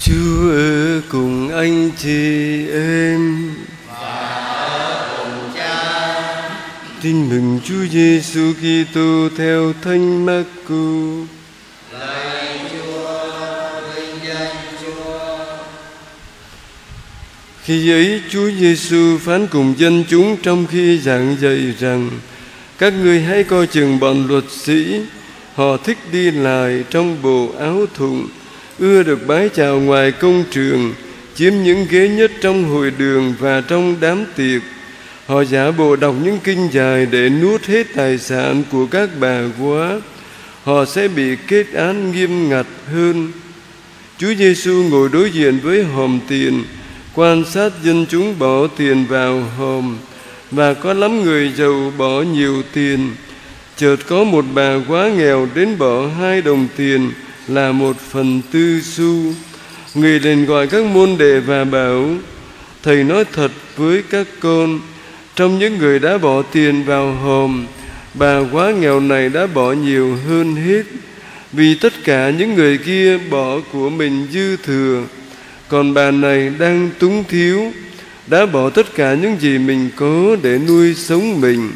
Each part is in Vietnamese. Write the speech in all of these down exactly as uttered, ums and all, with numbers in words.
Chúa ở cùng anh chị em và ở cùng Cha. Tin mừng Chúa Giêsu Kitô theo Thánh Mác-cô. Lạy Chúa, vinh danh Chúa. Khi ấy Chúa Giêsu phán cùng dân chúng trong khi giảng dạy rằng: các ngươi hãy coi chừng bọn luật sĩ, họ thích đi lại trong bộ áo thụng, ưa được bái chào ngoài công trường, chiếm những ghế nhất trong hội đường và trong đám tiệc. Họ giả bộ đọc những kinh dài để nuốt hết tài sản của các bà góa. Họ sẽ bị kết án nghiêm ngặt hơn. Chúa Giêsu ngồi đối diện với hòm tiền, quan sát dân chúng bỏ tiền vào hòm, và có lắm người giàu bỏ nhiều tiền. Chợt có một bà góa nghèo đến bỏ hai đồng tiền, là một phần tư xu. Người liền gọi các môn đệ và bảo: Thầy nói thật với các con, trong những người đã bỏ tiền vào hòm, bà góa nghèo này đã bỏ nhiều hơn hết, vì tất cả những người kia bỏ của mình dư thừa, còn bà này đang túng thiếu, đã bỏ tất cả những gì mình có để nuôi sống mình.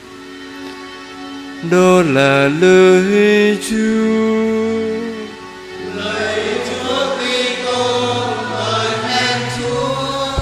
Đó là lời Chúa. Lạy Chúa Kitô, ngợi khen Chúa.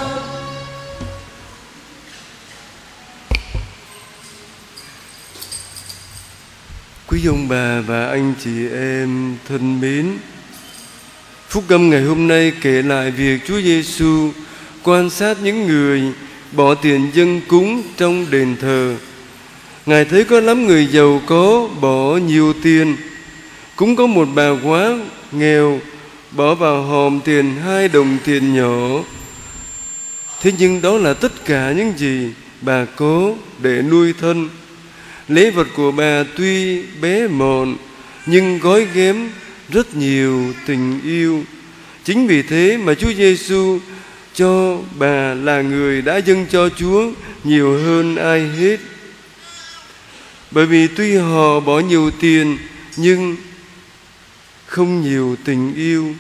Quý ông bà và anh chị em thân mến, phúc âm ngày hôm nay kể lại việc Chúa Giêsu quan sát những người bỏ tiền dâng cúng trong đền thờ. Ngài thấy có lắm người giàu có bỏ nhiều tiền, cũng có một bà góa nghèo bỏ vào hòm tiền hai đồng tiền nhỏ. Thế nhưng đó là tất cả những gì bà có để nuôi thân. Lễ vật của bà tuy bé mọn, nhưng gói ghém rất nhiều tình yêu. Chính vì thế mà Chúa Giêsu cho bà là người đã dâng cho Chúa nhiều hơn ai hết. Bởi vì tuy họ bỏ nhiều tiền, nhưng không nhiều tình yêu.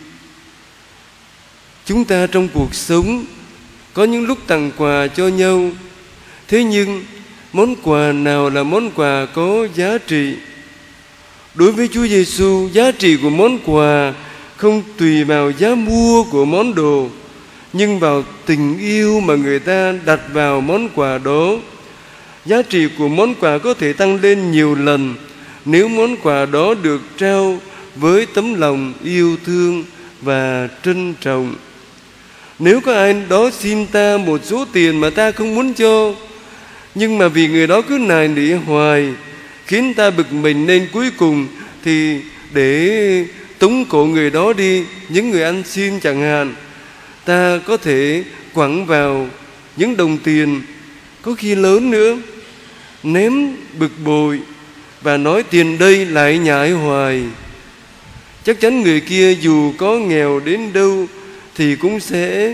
Chúng ta trong cuộc sống có những lúc tặng quà cho nhau, thế nhưng món quà nào là món quà có giá trị? Đối với Chúa Giêsu, giá trị của món quà không tùy vào giá mua của món đồ, nhưng vào tình yêu mà người ta đặt vào món quà đó. Giá trị của món quà có thể tăng lên nhiều lần nếu món quà đó được trao với tấm lòng yêu thương và trân trọng. Nếu có ai đó xin ta một số tiền mà ta không muốn cho, nhưng mà vì người đó cứ nài nỉ hoài, khiến ta bực mình, nên cuối cùng thì để tống cổ người đó đi, những người ăn xin chẳng hạn, ta có thể quẳng vào những đồng tiền có khi lớn nữa, ném bực bội và nói tiền đây lại nhại hoài. Chắc chắn người kia dù có nghèo đến đâu thì cũng sẽ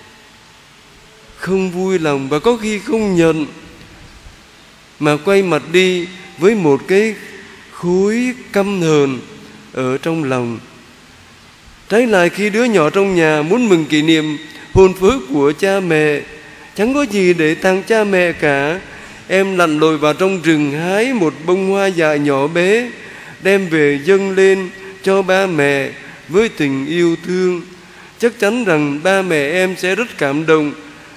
không vui lòng, và có khi không nhận, mà quay mặt đi với một cái khối căm hờn ở trong lòng. Trái lại, khi đứa nhỏ trong nhà muốn mừng kỷ niệm hôn phước của cha mẹ, chẳng có gì để tặng cha mẹ cả, em lặn lội vào trong rừng hái một bông hoa dại nhỏ bé, đem về dâng lên cho ba mẹ với tình yêu thương. Chắc chắn rằng ba mẹ em sẽ rất cảm động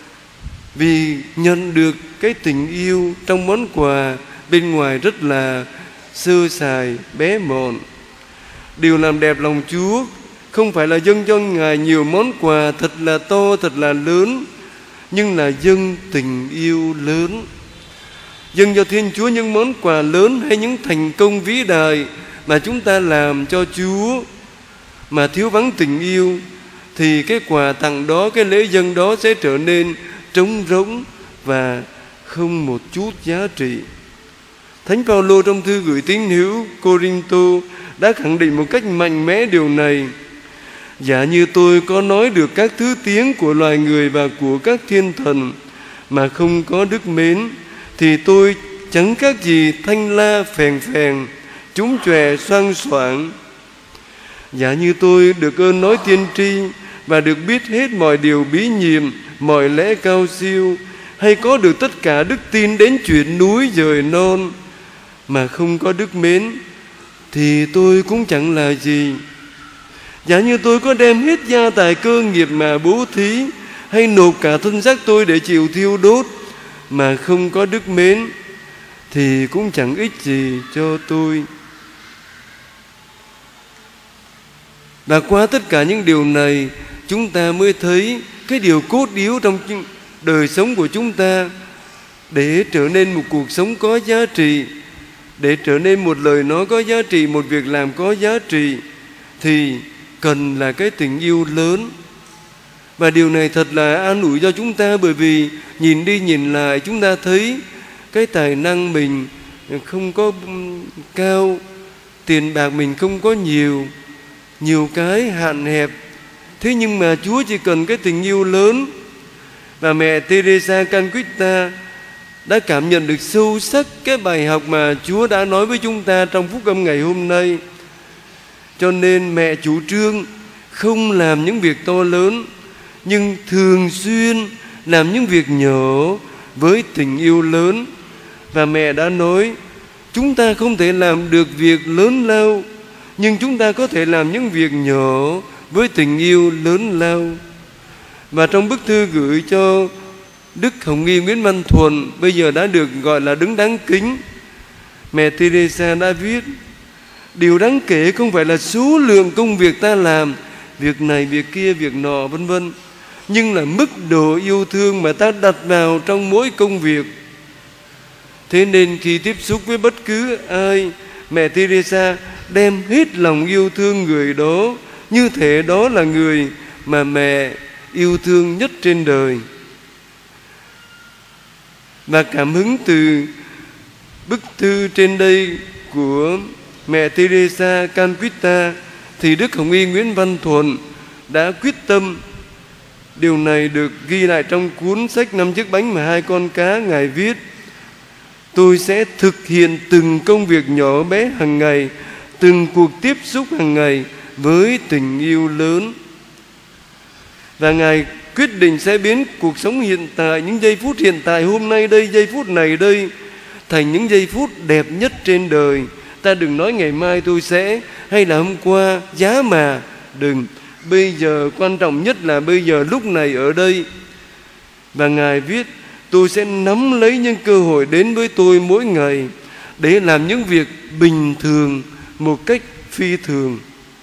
vì nhận được cái tình yêu trong món quà bên ngoài rất là sơ sài, bé mọn. Điều làm đẹp lòng Chúa không phải là dâng cho Ngài nhiều món quà thật là to, thật là lớn, nhưng là dâng tình yêu lớn. Dâng cho Thiên Chúa những món quà lớn hay những thành công vĩ đại mà chúng ta làm cho Chúa, mà thiếu vắng tình yêu, thì cái quà tặng đó, cái lễ dâng đó sẽ trở nên trống rỗng và không một chút giá trị. Thánh Phaolô trong thư gửi tín hữu Cô-rinh-tô đã khẳng định một cách mạnh mẽ điều này: giả như tôi có nói được các thứ tiếng của loài người và của các thiên thần mà không có đức mến, thì tôi chẳng khác gì thanh la phèn phèn, trúng chòe xoang xoảng. Giả như tôi được ơn nói tiên tri và được biết hết mọi điều bí nhiệm, mọi lẽ cao siêu, hay có được tất cả đức tin đến chuyển núi dời non, mà không có đức mến thì tôi cũng chẳng là gì. Giả như tôi có đem hết gia tài cơ nghiệp mà bố thí, hay nộp cả thân xác tôi để chịu thiêu đốt, mà không có đức mến thì cũng chẳng ích gì cho tôi. Và qua tất cả những điều này, chúng ta mới thấy cái điều cốt yếu trong đời sống của chúng ta. Để trở nên một cuộc sống có giá trị, để trở nên một lời nói có giá trị, một việc làm có giá trị, thì cần là cái tình yêu lớn. Và điều này thật là an ủi cho chúng ta, bởi vì nhìn đi nhìn lại chúng ta thấy cái tài năng mình không có cao, tiền bạc mình không có nhiều, nhiều cái hạn hẹp. Thế nhưng mà Chúa chỉ cần cái tình yêu lớn. Và mẹ Teresa Calcutta đã cảm nhận được sâu sắc cái bài học mà Chúa đã nói với chúng ta trong phúc âm ngày hôm nay. Cho nên mẹ chủ trương không làm những việc to lớn, nhưng thường xuyên làm những việc nhỏ với tình yêu lớn. Và mẹ đã nói chúng ta không thể làm được việc lớn lao, nhưng chúng ta có thể làm những việc nhỏ với tình yêu lớn lao. Và trong bức thư gửi cho Đức Hồng Y Nguyễn Văn Thuần, bây giờ đã được gọi là đứng đáng kính, mẹ Teresa đã viết: điều đáng kể không phải là số lượng công việc ta làm, việc này, việc kia, việc nọ, vân vân, nhưng là mức độ yêu thương mà ta đặt vào trong mỗi công việc. Thế nên khi tiếp xúc với bất cứ ai, mẹ Teresa đem hết lòng yêu thương người đó, như thể đó là người mà mẹ yêu thương nhất trên đời. Và cảm hứng từ bức thư trên đây của mẹ Teresa Calcutta, thì Đức Hồng Y Nguyễn Văn Thuần đã quyết tâm. Điều này được ghi lại trong cuốn sách Năm chiếc bánh và hai con cá. Ngài viết: tôi sẽ thực hiện từng công việc nhỏ bé hàng ngày, từng cuộc tiếp xúc hàng ngày với tình yêu lớn. Và Ngài quyết định sẽ biến cuộc sống hiện tại, những giây phút hiện tại hôm nay đây, giây phút này đây, thành những giây phút đẹp nhất trên đời. Ta đừng nói ngày mai tôi sẽ, hay là hôm qua, giá mà đừng. Bây giờ, quan trọng nhất là bây giờ, lúc này ở đây. Và Ngài viết: tôi sẽ nắm lấy những cơ hội đến với tôi mỗi ngày để làm những việc bình thường một cách phi thường.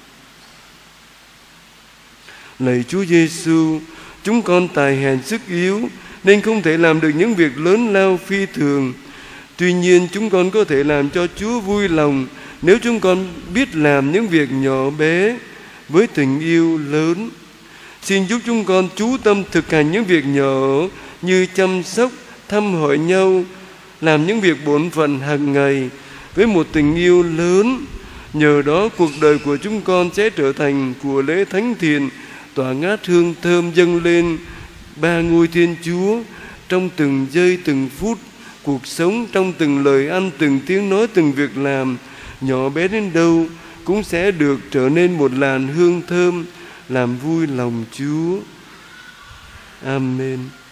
Lạy Chúa Giêsu, chúng con tài hèn sức yếu nên không thể làm được những việc lớn lao phi thường. Tuy nhiên chúng con có thể làm cho Chúa vui lòng nếu chúng con biết làm những việc nhỏ bé với tình yêu lớn. Xin giúp chúng con chú tâm thực hành những việc nhỏ như chăm sóc, thăm hỏi nhau, làm những việc bổn phận hàng ngày với một tình yêu lớn. Nhờ đó cuộc đời của chúng con sẽ trở thành của lễ thánh thiện, tỏa ngát hương thơm dâng lên ba ngôi Thiên Chúa trong từng giây từng phút cuộc sống, trong từng lời ăn, từng tiếng nói, từng việc làm, nhỏ bé đến đâu cũng sẽ được trở nên một làn hương thơm làm vui lòng Chúa. Amen.